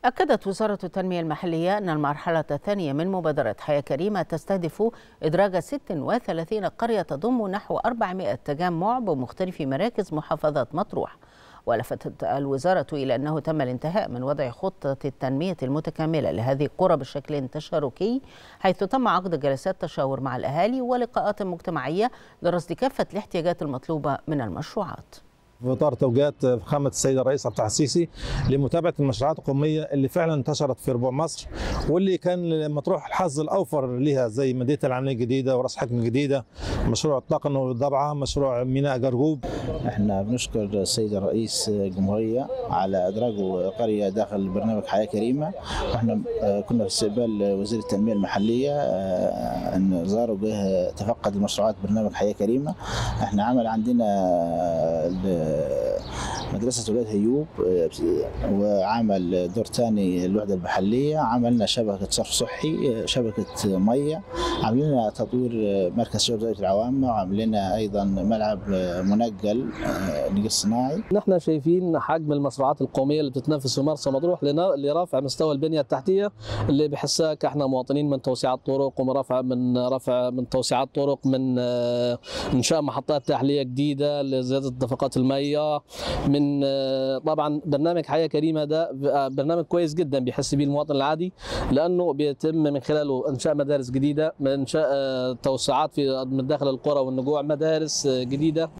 أكدت وزارة التنمية المحلية أن المرحلة الثانية من مبادرة حياة كريمة تستهدف إدراج 36 قرية تضم نحو 400 تجمع بمختلف مراكز محافظات مطروح. ولفتت الوزارة إلى أنه تم الانتهاء من وضع خطة التنمية المتكاملة لهذه القرى بشكل تشاركي، حيث تم عقد جلسات تشاور مع الأهالي ولقاءات مجتمعية لرصد كافة الاحتياجات المطلوبة من المشروعات. في اطار توجيهات فخامه السيد الرئيس عبد الفتاح السيسي لمتابعه المشروعات القوميه اللي فعلا انتشرت في ربوع مصر، واللي كان مطروح الحظ الاوفر لها، زي مدينه العلمين الجديده وراس حكم الجديده، مشروع الطاقه والضبعه، مشروع ميناء جرجوب. احنا بنشكر السيد الرئيس الجمهوريه على ادراجه قريه داخل برنامج حياه كريمه، واحنا كنا في استقبال وزير التنميه المحليه ان زاروا به تفقد المشروعات برنامج حياه كريمه. احنا عمل عندنا مدرسة ولاد هيوب، وعمل دور ثاني الوحدة المحلية، عملنا شبكة صرف صحي، شبكة مية، عملنا تطوير مركز شباب زاوية العوامة، وعملنا أيضا ملعب منقل نقل صناعي. نحن شايفين حجم المشروعات القومية اللي بتتنفذ في مرسى مطروح لرفع مستوى البنية التحتية اللي بحساك احنا مواطنين، من توسيعات طرق رفع من توسيعات طرق، من إنشاء محطات تحلية جديدة لزيادة دفقات المية، من طبعا برنامج حياة كريمة ده برنامج كويس جدا بيحس بيه المواطن العادي، لأنه بيتم من خلاله إنشاء مدارس جديدة، من إنشاء توسعات من داخل القرى والنجوع، مدارس جديدة.